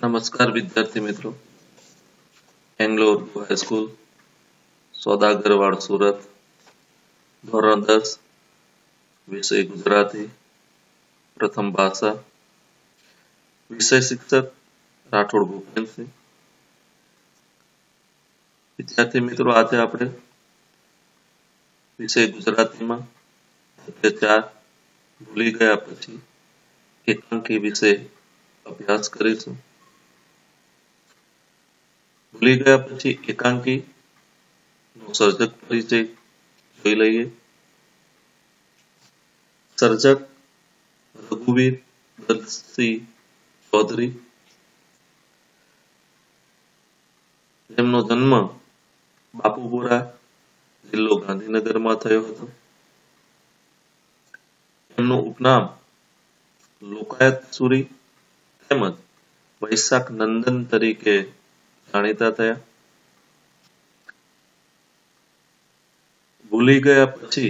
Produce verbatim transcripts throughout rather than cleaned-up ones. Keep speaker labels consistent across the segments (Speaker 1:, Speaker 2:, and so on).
Speaker 1: नमस्कार विद्यार्थी मित्रों, Anglo Urdu high school Saudagarwad Surat धोरण दस विषय गुजराती प्रथम भाषा विषय शिक्षक राठोड भूपेन सिंह। विद्यार्थी मित्रों, आज આપણે વિષય ગુજરાતીમાં ચાર ભૂલી ગયા પછી એકાંકી વિશે અભ્યાસ કરીશું। ભૂલી ગયા પછી એકાંકી નો સર્જક પરિચય જોઈ લઈએ। સર્જક રઘુવીર દત્તસિંહ ચૌધરી, જેમનો જન્મ બાપુપુરા જિલ્લો ગાંધીનગરમાં થયો હતો। એમનું ઉપનામ લોકાયત સુરી તેમજ વૈશાખ નંદન તરીકે જાણીતા થયા। ભૂલી ગયા પછી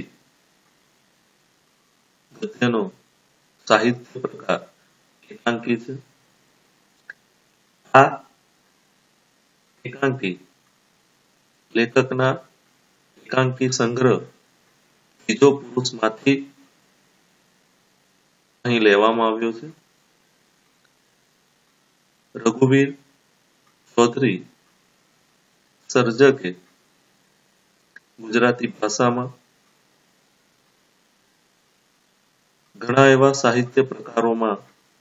Speaker 1: ગદ્યનો સાહિત્ય પ્રકાર એકાંકી છે। આ એકાંકી લેખકના એકાંકી સંગ્રહ ત્રીજો પુરુષમાંથી અહીં લેવામાં આવ્યો છે। રઘુવીર ચૌધરી સર્જકે ગુજરાતી ભાષામાં ઘણા એવા સાહિત્ય પ્રકારોમાં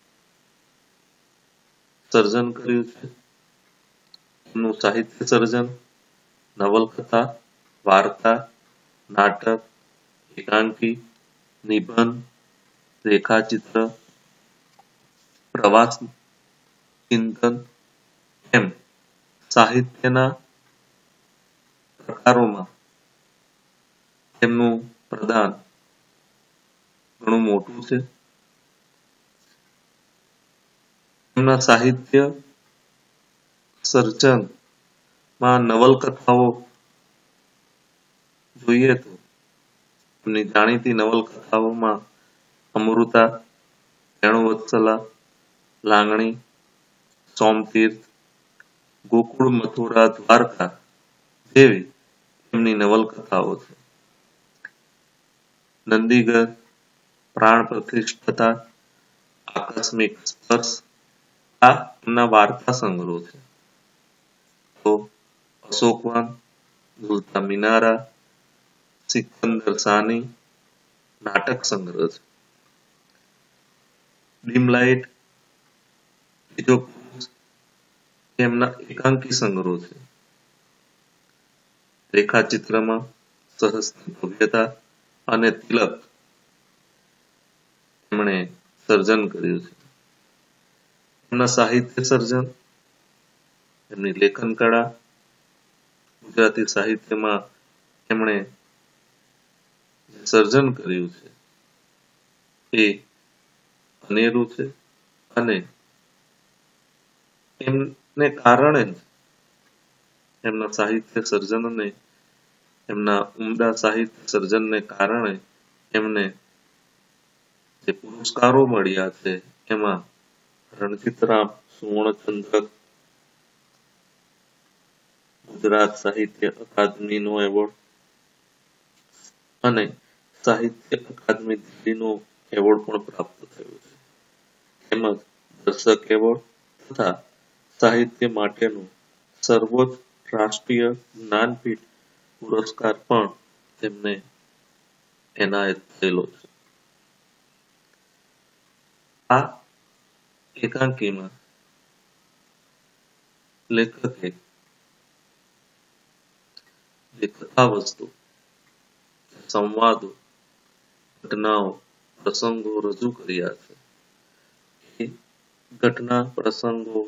Speaker 1: સર્જન કર્યું છે। એમનું સાહિત્ય સર્જન નવલકથા, વાર્તા, નાટક, એકાંકી, નિબંધ, રેખાચિત્ર, પ્રવાસ ચિંતન એમ સાહિત્યના પ્રકારોમાં તેમનું પ્રદાન ઘણું મોટું છે। એમના સાહિત્ય સર્જનમાં નવલકથાઓ જોઈએ તો એમની જાણીતી નવલકથાઓમાં અમૃતા, વેણુવત્સલા, લાંગણી, સોમતીર્થ, ગોકુળ, મથુરા, દ્વારકા જેવી એમની નવલકથાઓ છે। નંદીગર, પ્રાણ પ્રતિષ્ઠતા, આકસ્મિક સ્પર્શ આ એમના વાર્તા સંગ્રહો છે। તો અશોકવન, ઝૂલતા મિનારા, સિકંદર સાની નાટક સંગ્રહ છે। ડીમલાઇટ ત્રીજો પુરુષ એમના એકાંકી સંગ્રહો છે। રેખાચિત્રમાં સહસ્ત્ર ભવ્યતા અને તિલક એમણે સર્જન કર્યું છે। એમના સાહિત્ય સર્જન, એમની લેખન કળા ગુજરાતી સાહિત્યમાં એમણે સર્જન કર્યું છે એ અનેરું છે અને એમને કારણે જ એમના સાહિત્ય સર્જનને એમના ઉમદા સાહિત્ય સર્જનને કારણે એમને જે પુરસ્કારો મળ્યા છે એમાં રણજીતરામ સુવર્ણચંદ્રક, ગુજરાત સાહિત્ય અકાદમીનો એવોર્ડ અને સાહિત્ય અકાદમી દિલ્હીનો એવોર્ડ પણ પ્રાપ્ત થયો છે। તેમજ દર્શક એવોર્ડ તથા સાહિત્ય માટેનો સર્વોચ્ચ રાષ્ટ્રીય જ્ઞાનપીઠ પુરસ્કાર પણ તેમને એનાયત થયેલો છે। આ એકાંકીમાં લેખકે જે કથાવસ્તુ, સંવાદો, ઘટનાઓ, પ્રસંગો રજૂ કર્યા છે એ ઘટના પ્રસંગો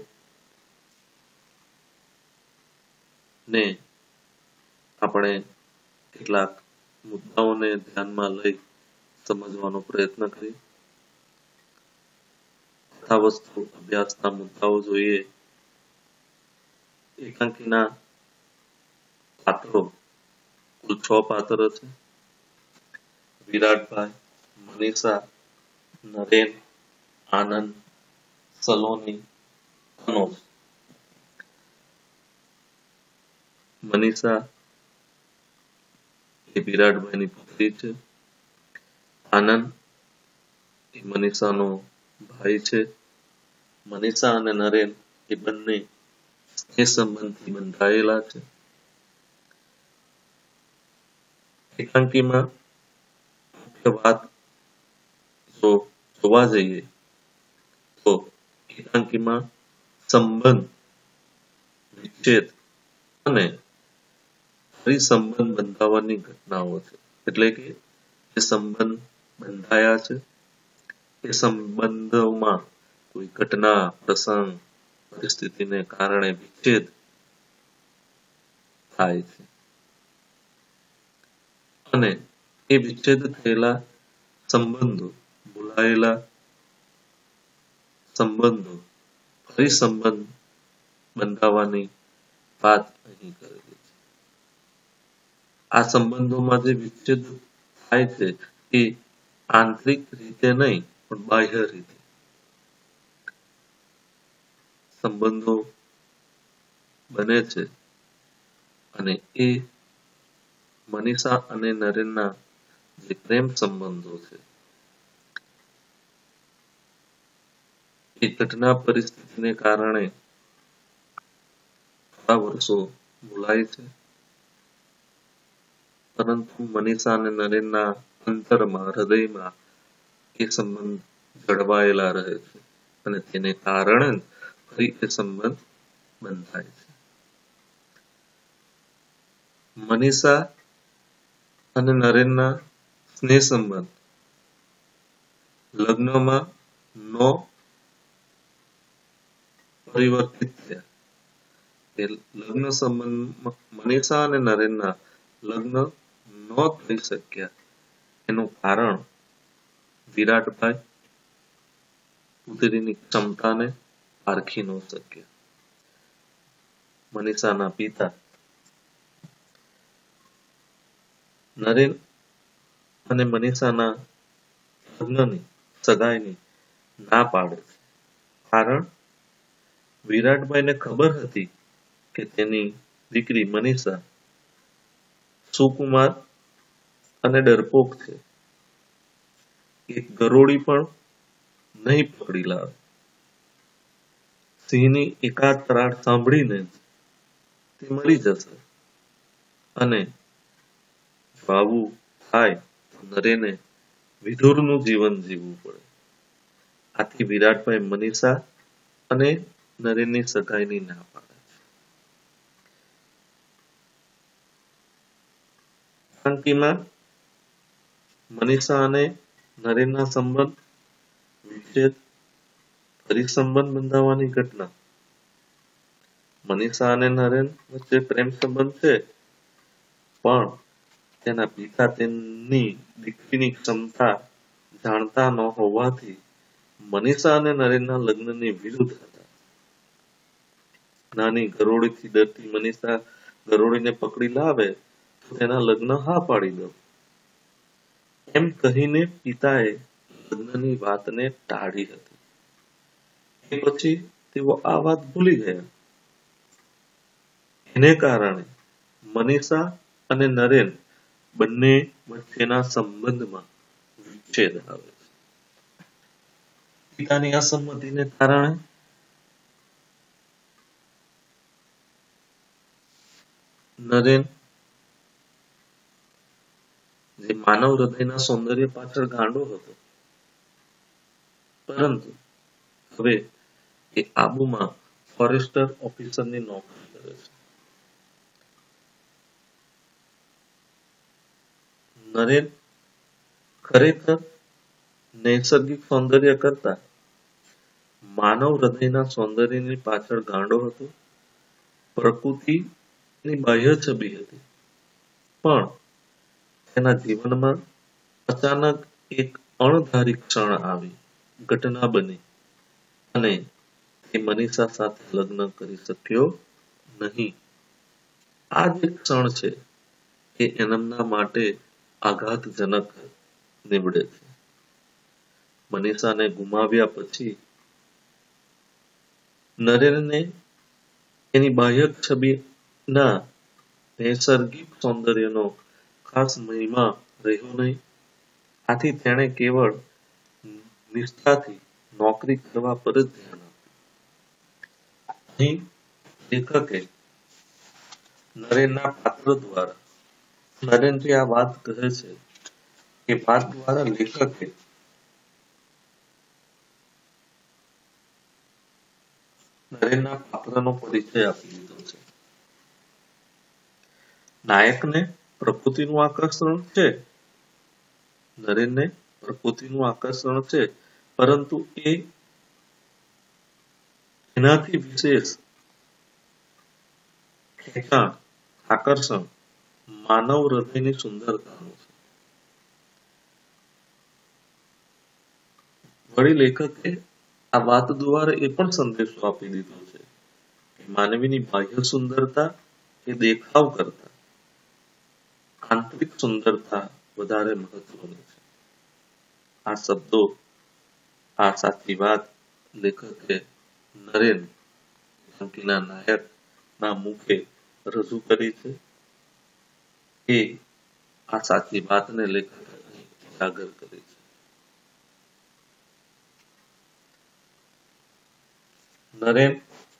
Speaker 1: ને આપણે કેટલાક મુદ્દાઓને ધ્યાનમાં લઈ સમજવાનો પ્રયત્ન કરીએ। કથાવસ્તુ અભ્યાસના મુદ્દાઓ જોઈએ। એકાંકીના પાત્રો કુલ છ પાત્ર છે। વિરાટભાઈ, મનીષા, નરેન, આનંદ, સલોની તનોજ. મનીષા એ વિરાટભાઈની પુત્રી છે. આનંદ એ મનીષાનો ભાઈ છે. મનીષા અને નરેન એ બંને એ સંબંધથી બંધાયેલા છે. એકાંકીમાં મુખ્ય વાત જો જોવા જઈએ તો એકાંકીમાં સંબંધ, વિચ્છેદ અને ફરી સંબંધ બંધાવવાની ઘટનાઓ છે. એટલે કે જે સંબંધ બંધાયા છે એ સંબંધોમાં કોઈ ઘટના, પ્રસંગ, પરિસ્થિતિને કારણે વિચ્છેદ થાય છે અને એ વિચ્છેદ થયેલા સંબંધો, ભૂલાયેલા સંબંધો ફરી સંબંધ બંધાવવાની વાત અહીં કરેલી છે. આ સંબંધોમાં જે વિચ્છેદ થાય છે એ આંતરિક રીતે નહીં પણ બાહ્ય રીતે સંબંધો બને છે અને એ મનીષા અને નરેનના જે પ્રેમ સંબંધો છે એ ઘટના પરિસ્થિતિને કારણે થોડા વર્ષો ભૂલાય છે, પરંતુ મનીષા અને નરેનના અંતરમાં, હૃદયમાં એ સંબંધ જળવાયેલા રહે છે અને તેને કારણે ફરી એ સંબંધ બંધાય છે. મનીષા અને નરેનના સ્નેહ સંબંધ લગ્નમાં નો પરિવર્તિત થયા. એ લગ્ન સંબંધ મનીષા અને નરેનના લગ્ન ન થઈ શક્યા એનું કારણ વિરાટભાઈ પુત્રીની ક્ષમતાને પારખી ન શક્યા. મનીષાના પિતા નરેન અને મનીષાના લગ્નની સગાઈની ના પાડે છે. કારણ વિરાટભાઈને ખબર હતી કે તેની દીકરી મનીષા સુકુમાર અને ડરપોક છે. એક ગરોળી પણ નહીં પકડી લાવે. સિંહની એકાદ તરાડ સાંભળીને તે મરી જશે અને આવું થાય તો નરેને વિધુરનું જીવન જીવવું પડે. આથી વિરાટભાઈ મનીષા અને નરેનની સગાઈની ના પાડે છે. એકાંકીમાં મનીષા અને નરેનના સંબંધ, વિચ્છેદ, ફરી સંબંધ બંધાવવાની ઘટના. મનીષા અને નરેન વચ્ચે પ્રેમ સંબંધ છે, પણ તેના પિતા તેમની દીકરીની ક્ષમતા જાણતા ન હોવાથી મનીષા અને નરેનના લગ્નની વિરુદ્ધ હતા. નાની ગરોળીથી ડરતી મનીષા ગરોળીને પકડી લાવે તો તેના લગ્ન હા પાડી દો એમ કહીને પિતાએ લગ્નની વાતને ટાળી હતી. એ પછી તેઓ આ વાત ભૂલી ગયા. એને કારણે મનીષા અને નરેન બંને વચ્ચેના સંબંધમાં વિચ્છેદ આવે છે. પિતાની અસંમતિને કારણે નરેન જે માનવ હૃદયના સૌંદર્ય પાછળ ગાંડો હતો, પરંતુ હવે એ આબુમાં ફોરેસ્ટર ઓફિસરની નોકરી કરે છે. નરેન ખરેખર નૈસર્ગિક સૌંદર્ય કરતા માનવ હૃદયના સૌંદર્યની પાછળ ગાંડો હતો. પ્રકૃતિની બાહ્ય છબી હતી, પણ તેના જીવનમાં અચાનક એક અણધારી ક્ષણ આવી, ઘટના બની અને તે મનીષા સાથે લગ્ન કરી શક્યો નહીં. આ જે ક્ષણ છે એ એમના માટે આઘાતજનક નીવડે છે. મનીષાને ગુમાવ્યા પછી નરેનને એની બાહ્ય છબીના નૈસર્ગિક સૌંદર્યનો ખાસ મહિમા રહ્યો નહીં. આથી તેણે કેવળ નિષ્ઠાથી નોકરી કરવા પર જ ધ્યાન આપ્યું. અહીં લેખકે નરેનના પાત્ર દ્વારા નરેન જે આ વાત કહે છે એ વાત દ્વારા લેખકે નરેનના પાત્રનો પરિચય આપી દીધો છે. નાયકને પ્રકૃતિનું આકર્ષણ છે, નરેનને પ્રકૃતિનું આકર્ષણ છે, પરંતુ એ એનાથી વિશેષ ખેંચાણ આકર્ષણ માનવ હૃદયની સુંદરતાનું છે. વળી લેખકે આ વાત દ્વારા એ પણ સંદેશો આપી દીધો છે કે માનવીની બાહ્ય સુંદરતા એ દેખાવ કરતા આંતરિક સુંદરતા વધારે મહત્વની છે. આ શબ્દો આ સાચી વાત લેખકે નરેન અંકિના નાયકના મુખે રજૂ કરી છે. એ આ સાચી વાતને લેખકે ઉજાગર કરી છે. નરેન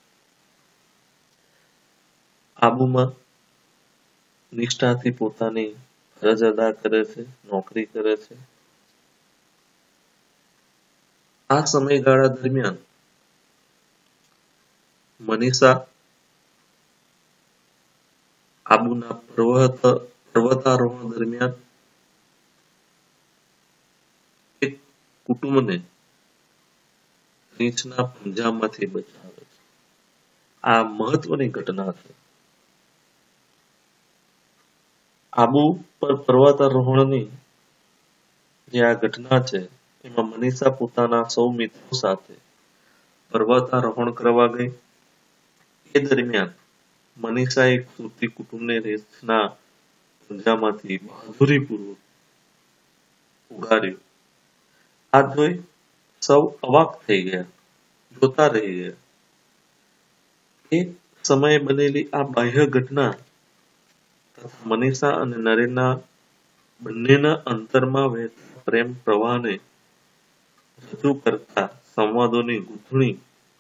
Speaker 1: આબુમાં નિષ્ઠાથી પોતાની ફરજ અદા કરે છે, નોકરી કરે છે. આ સમયગાળા દરમિયાન મનીષા આબુના પર્વત પર્વતારોહણ દરમિયાન એક કુટુંબને રીંછના પંજામાંથી બચાવે છે. આ મહત્વની ઘટના છે. આબુ પર પર્વતારોહણની જે આ ઘટના છે એમાં મનીષા પોતાના સૌ મિત્રો સાથે પર્વતારોહણ કરવા ગઈ. એ દરમિયાન મનીષા એક સુરતી કુટુંબને રીંછના પંજામાંથી બહાદુરીપૂર્વક ઉગાર્યું. આ જોઈ સૌ અવાક થઈ ગયા, જોતા રહી ગયા. એ સમયે બનેલી આ બાહ્ય ઘટના તથા મનીષા અને નરેનના બંનેના અંતરમાં વહેતા પ્રેમ પ્રવાહને રજૂ કરતા સંવાદોની ગૂંથણી,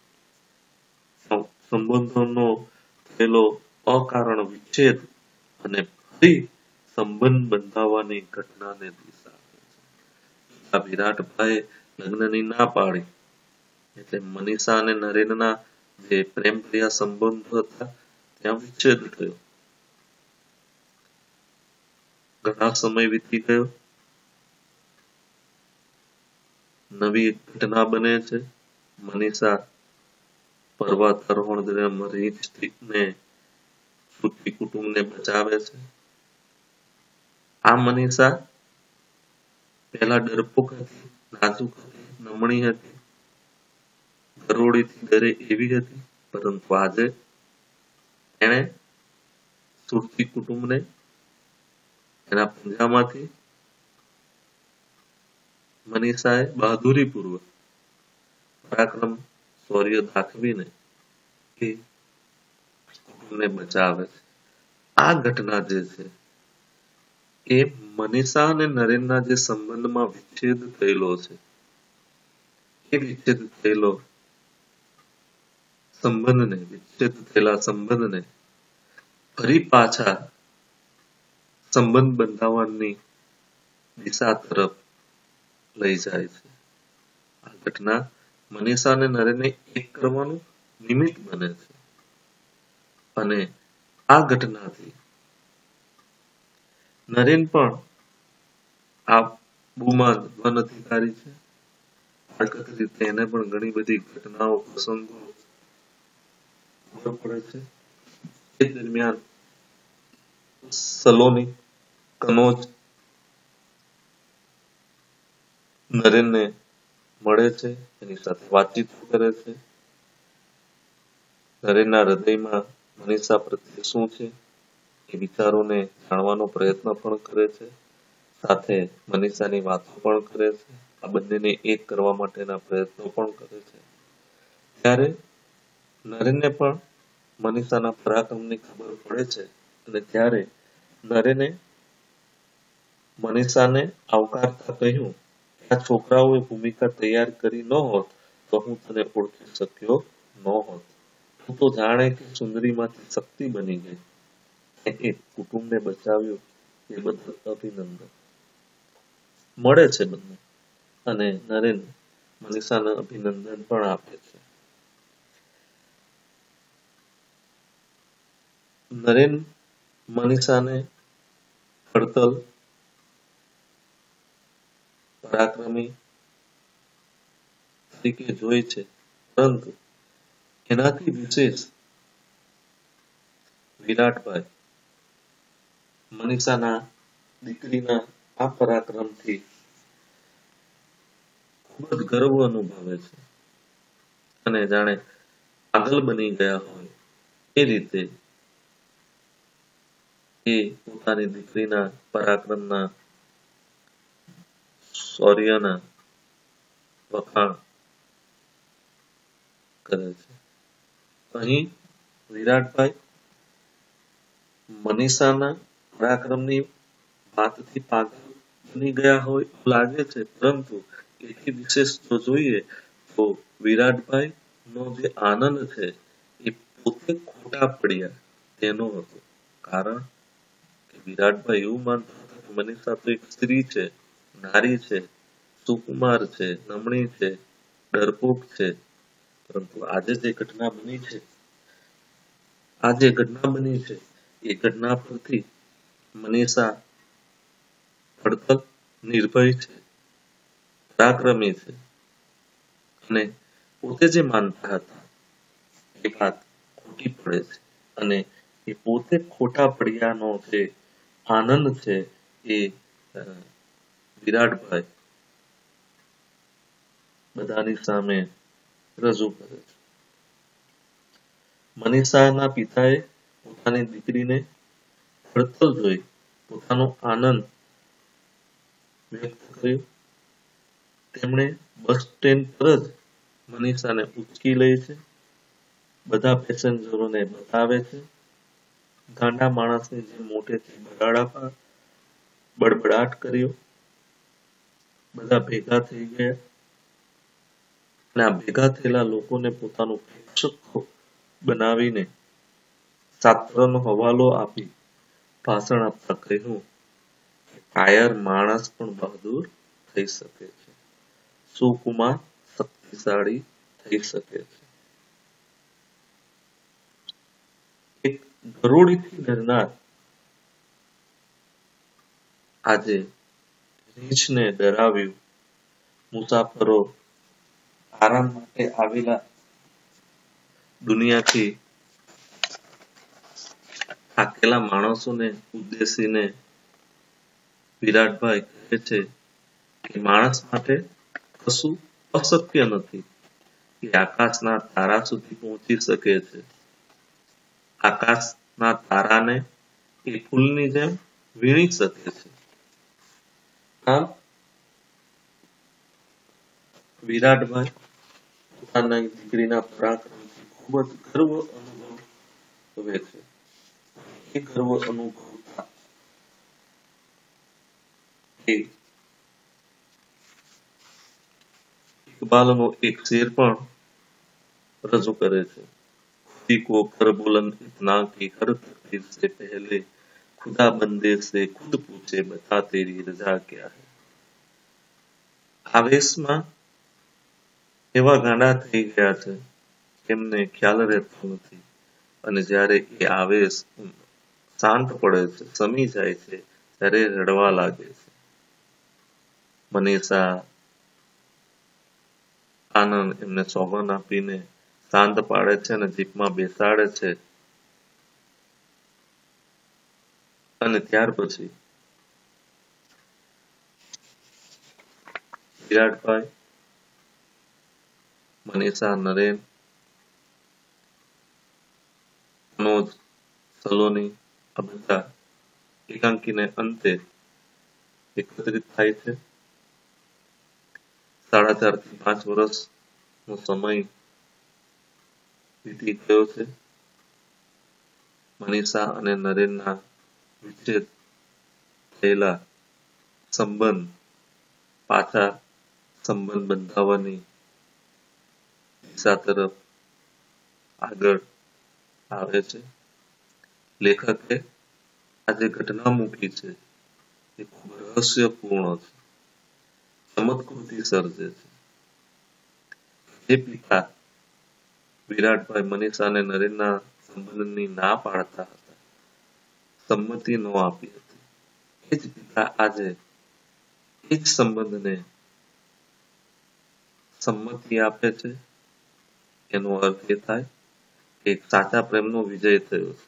Speaker 1: સંબંધોનો થયેલો અકારણ વિચ્છેદ અને ફરી સંબંધ બંધાવવાની ઘટનાને દિશા આપે છે. વિરાટભાઈએ લગ્નની ના પાડી એટલે મનીષા અને નરેનના જે પ્રેમપ્રિયા સંબંધો હતા ત્યાં વિચ્છેદ થયો. ઘણા સમય વીતી ગયો. નવી ઘટના બને છે. મનીષા પર્વતારોહણ દરમિયાન રીંછને સુરતી કુટુંબને બચાવે છે. આ મનીષા પહેલા ડરપોક હતી, નાજુક હતી, નમણી હતી, ગરોળીથી ડરે એવી હતી, પરંતુ આજે એણે સુરતી કુટુંબને એના પંજામાંથી મનીષાએ બહાદુરીપૂર્વક પરાક્રમ શૌર્ય દાખવીને એ કુટુંબને બચાવે છે. આ ઘટના જે છે એ મનીષા અને નરેનના જે સંબંધમાં વિચ્છેદ થયેલો છે એ વિચ્છેદ થયેલો સંબંધને વિચ્છેદ થયેલા સંબંધને ફરી પાછા સંબંધ બંધાવવાની દિશા તરફ લઈ જાય છે. આ ઘટના મનીષા અને નરેનને એક કરવાનું નિમિત્ત બને છે અને આ ઘટનાથી નરેન પણ આબુમાં વન અધિકારી છે. હકીકત રીતે એને પણ ઘણી બધી ઘટનાઓ પ્રસંગો ખબર પડે છે. એ દરમિયાન સલોની કનોજ નરેનને મળે છે, એની સાથે વાતચીત કરે છે. નરેનના હૃદયમાં મનીષા પ્રત્યે શું છે એ વિચારોને જાણવાનો પ્રયત્ન પણ કરે છે. સાથે મનીષાની વાતો પણ કરે છે. આ બંનેને એક કરવા માટેના પ્રયત્નો પણ કરે છે. ત્યારે નરેનને પણ મનીષાના પરાક્રમની ખબર પડે છે અને ત્યારે નરેને મનીષાને આવકારતા કહ્યું, આ છોકરાઓએ ભૂમિકા તૈયાર કરી ન હોત તો હું તને ઓળખી શક્યો ન હોત. તું તો જાણે કે સુંદરીમાંથી શક્તિ બની ગઈ. એ કુટુંબને બચાવ્યું એ બદલ અભિનંદન. મળે છે બંને અને નરેન મનીષાને અભિનંદન પણ આપે છે. નરેન મનીષાને ખડતલ પરાક્રમી તરીકે જોઈ છે, પરંતુ એનાથી વિશેષ વિરાટભાઈ મનીષાના દીકરીના આ પરાક્રમથી ખૂબ જ ગર્વ અનુભવે છે અને જાણે પાગલ બની ગયા હોય એ રીતે એ પોતાની દીકરીના પરાક્રમના શૌર્યના વખાણ કરે છે. અહીં વિરાટભાઈ મનીષાના પરાક્રમની વાતથી પાગલ બની ગયા હોય એવું લાગે છે, પરંતુ એથી વિશેષ જો જોઈએ તો વિરાટભાઈ નો જે આનંદ છે એ પોતે ખોટા પડ્યા તેનો હતો. કારણ કે વિરાટભાઈ એવું માનતા હતા કે મનીષા તો એક સ્ત્રી છે, નારી છે, સુકુમાર છે, નમણી છે, ડરપોક છે, પરંતુ આજે જે ઘટના બની છે આ જે ઘટના બની છે એ ઘટના પરથી મનીષા ખડતલ નિર્ભય છે, પરાક્રમી છે અને પોતે જે માનતા હતા એ વાત ખોટી પડે છે અને એ પોતે ખોટા પડ્યાનો જે આનંદ છે એ વિરાટભાઈ બધાની સામે રજૂ કરે છે. મનીષાના પિતાએ પોતાની દીકરીને ખડતલ જોઈ પોતાનો આનંદ વ્યક્ત કર્યો. તેમણે બસ સ્ટેન્ડ પર જ મનીષાને ઉચકી લે છે, બધા પેસેન્જરોને બતાવે છે, ગાંડા માણસની જેમ મોટેથી બરાડા પર બડબડાટ કર્યો. બધા ભેગા થઈ ગયા અને આ ભેગા થયેલા લોકોને પોતાનું પ્રેક્ષકો બનાવીને શાસ્ત્રનો હવાલો આપી ભાષણ આપતા કહ્યું, કાયર માણસ પણ બહાદુર થઈ શકે છે, સુકુમાર શક્તિશાળી થઈ શકે છે. એક ગરોળીથી ડરનાર આજે રીંછને ડરાવ્યું. મુસાફરો આરામ માટે આવેલા દુનિયાથી થાકેલા માણસોને ઉદ્દેશીને વિરાટભાઈ કહે છે કે માણસ માટે કશું અશક્ય નથી. એ આકાશના તારા સુધી પહોંચી શકે છે. આકાશના તારાને એ ફૂલની જેમ વીણી શકે છે. આમ વિરાટભાઈ પોતાના દીકરીના પરાક્રમથી ખૂબ જ ગર્વ અનુભવે છે. એ ગર્વ અનુભવતા એ ઇકબાલનો એક શેર પણ રજૂ કરે છે. खुदी को कर बुलंद इतना कि हर तकदीर से पहले खुदा बंदे से खुद पूछे बता तेरी रजा क्या है. આવેશમાં એવા ગાંડા થઈ ગયા છે એમને ખ્યાલ રહેતો નથી અને જ્યારે એ આવેશ શાંત પડે છે, શમી જાય છે, ત્યારે રડવા લાગે છે. મનીષા આનંદ એમને સોગંદ આપીને શાંત પાડે છે અને જીપમાં બેસાડે છે અને ત્યાર પછી વિરાટભાઈ, મનીષા, નરેન, મનોજ, સલોની આ બધા એકાંકીને અંતે એકત્રિત થાય છે. સાડા ચાર થી પાંચ વર્ષનો સમય વીતી ગયો છે. મનીષા અને નરેનના વિચ્છેદ થયેલા સંબંધ પાછા સંબંધ બંધાવવાની દિશા તરફ આગળ આવે છે. લેખકે આ જે ઘટના મૂકી છે એ ખૂબ રહસ્યપૂર્ણ છે, ચમત્કૃતિ સર્જે છે. જે પિતા વિરાટભાઈ મનીષા અને નરેનના સંબંધની ના પાડતા હતા, સંમતિ ન આપી હતી, એ જ પિતા આજે એ જ સંબંધને સંમતિ આપે છે. એનો અર્થ એ થાય કે એક સાચા પ્રેમનો વિજય થયો છે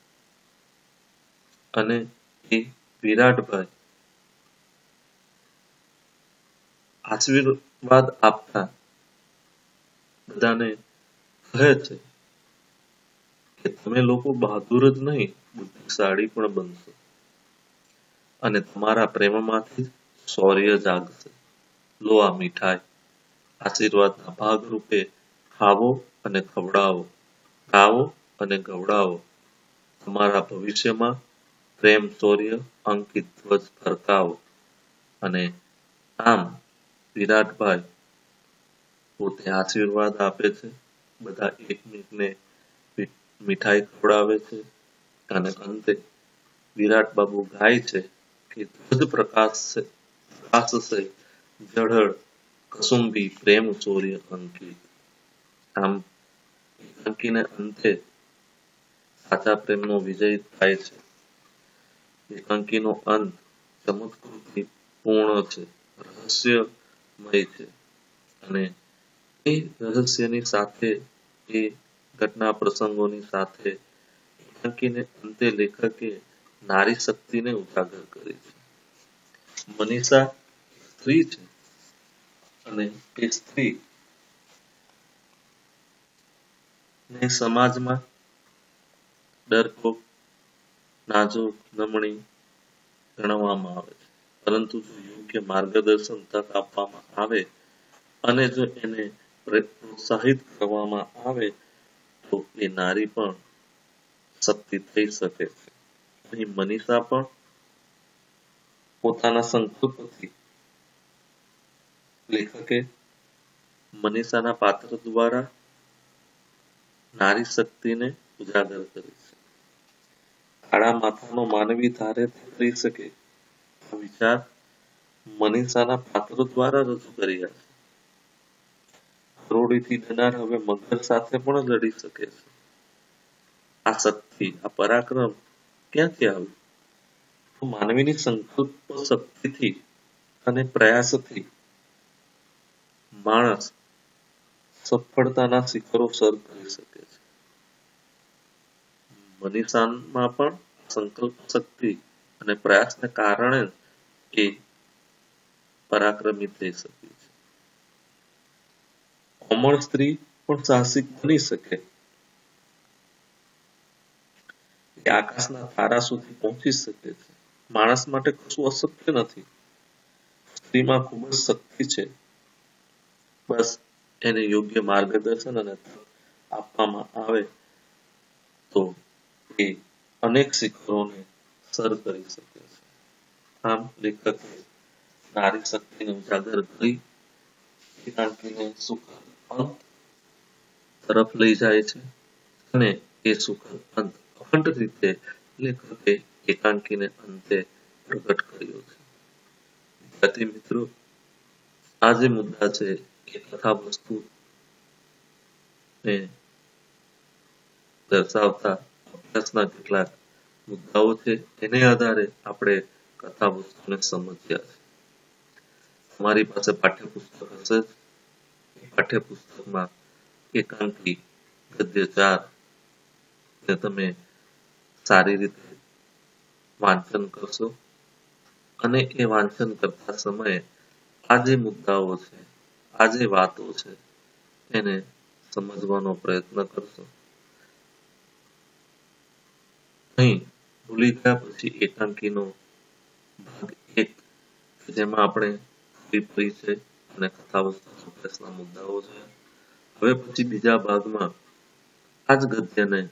Speaker 1: અને એ વિરાટભાઈ આશીર્વાદ આપતા બધાને કહે છે કે તમે લોકો બહાદુર જ નહીં, બુદ્ધિશાળી પણ બનશો અને તમારા પ્રેમમાંથી શૌર્ય જાગશે. લો આ મીઠાઈ, આશીર્વાદના ભાગરૂપે ખાવો અને ખવડાવો, ગાવો અને ગવડાવો. તમારા ભવિષ્યમાં પ્રેમ શૌર્ય અંકિત ધ્વજ ફરકાવો. અને આમ વિરાટભાઈ પોતે આશીર્વાદ આપે છે, બધા એકમેકને મીઠાઈ ખવડાવે છે અને અંતે વિરાટ બાબુ ગાય છે કે ધ્વજ પ્રકાશ છે, પ્રકાશશે ઝળહળ કસુંબી પ્રેમ શૌર્ય અંકિત. આમ એકાંકીને અંતે સાચા પ્રેમનો વિજય થાય છે. એકાંકીનો અંત ચમત્કૃતિ પૂર્ણ છે, રહસ્યમય છે અને એ રહસ્યની સાથે એ ઘટના પ્રસંગોની સાથે એકાંકીને અંતે લેખકે નારી શક્તિને ઉજાગર કરી છે. મનીષા સ્ત્રી છે અને એ સ્ત્રી ને સમાજમાં ડરપોક, નાજુક, નમણી ગણવામાં આવે છે, પરંતુ જો યોગ્ય માર્ગદર્શન તક આપવામાં આવે અને જો એને પ્રોત્સાહિત કરવામાં આવે તો એ નારી પણ શક્તિ થઈ શકે છે. અહીં મનીષા પણ પોતાના સંકલ્પથી લેખકે મનીષાના પાત્ર દ્વારા નારી શક્તિને ઉજાગર કરી છે. કાળા માથાનો માનવી ધારે થઈ શકે આ વિચાર મનીષાના પાત્ર દ્વારા રજૂ કર્યા છે. કરોડીથી ડનાર હવે મગર સાથે પણ લડી શકે છે. આ શક્તિ, આ પરાક્રમ ક્યાંથી આવ્યું? તો માનવીની સંકલ્પ શક્તિથી અને પ્રયાસથી માણસ સફળતાના શિખરો સર કરી શકે છે. મનીષામાં પણ સંકલ્પ શક્તિ અને પ્રયાસને કારણે એ પરાક્રમી થઈ શકી છે. કોમળ સ્ત્રી પણ સાહસિક બની શકે, એ આકાશના તારા સુધી પહોંચી શકે છે. માણસ માટે કશું અશક્ય નથી. સ્ત્રીમાં ખૂબ જ શક્તિ છે, બસ એને યોગ્ય માર્ગદર્શન અને આપવામાં આવે તો એ અનેક શિખરોને સર કરી શકે છે. આમ લેખકે નારી શક્તિને ઉજાગર કરી એકાંકીને સુખદ અંત તરફ લઈ જાય છે અને એ સુખદ અંત અખંડ રીતે લેખકે એકાંકીને અંતે પ્રગટ કર્યો છે. વિદ્યાર્થી મિત્રો, આ જે મુદ્દા છે એ કથા વસ્તુ ને દર્શાવતા અભ્યાસના કેટલાક મુદ્દાઓ છે, એને આધારે આપણે કથા વસ્તુને સમજ્યા છે. તમારી પાસે પાઠ્યપુસ્તક હશે, પાઠ્યપુસ્તકમાં એકાંકી ગદ્ય ચાર ને તમે સારી રીતે વાંચન કરશો અને એ વાંચન કરતા સમયે આ જે મુદ્દાઓ છે, આ જે વાતો છે એને સમજવાનો પ્રયત્ન કરશો. અહીં ભૂલી ગયા પછી એકાંકીનો ભાગ એક, જેમાં આપણે પરિચય અને કથા વસ્તુ અભ્યાસના મુદ્દાઓ છે. હવે પછી બીજા ભાગમાં આ જ ગદ્યને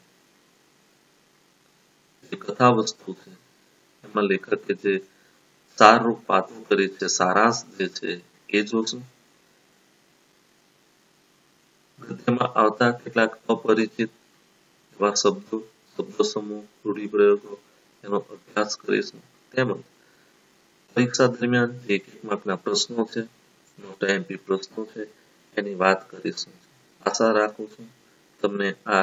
Speaker 1: જે કથા વસ્તુ છે એમાં લેખકે જે સારરૂપ પાતું કરી છે, સારાંશ જે છે એ જોશું. ગદ્યમાં આવતા કેટલાક અપરિચિત એવા શબ્દો, શબ્દ સમૂહ, રૂઢિપ્રયોગો એનો અભ્યાસ કરીશું. તેમજ પરીક્ષા દરમિયાન જે એક એક માર્કના પ્રશ્નો છે, મોટા એમપી પ્રશ્નો છે એની વાત કરીશું. આશા રાખું છું તમને આ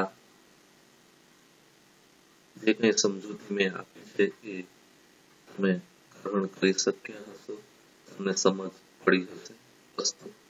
Speaker 1: જે કંઈ સમજૂતી મેં આપી છે એ તમે ગ્રહણ કરી શક્યા હશો, તમને સમજ પડી હશે. અસ્તુ.